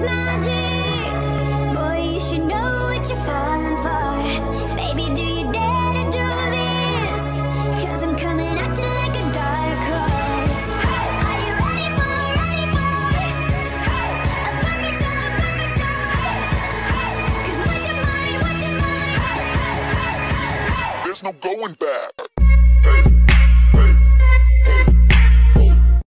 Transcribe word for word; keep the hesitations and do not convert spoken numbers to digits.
magic. Boy, you should know what you're falling for. Baby, do you dare to do this? Cause I'm coming at you like a dark horse. Are you ready for, ready for a perfect storm, a perfect storm? Cause what's your mind, what's your mind? There's no going back.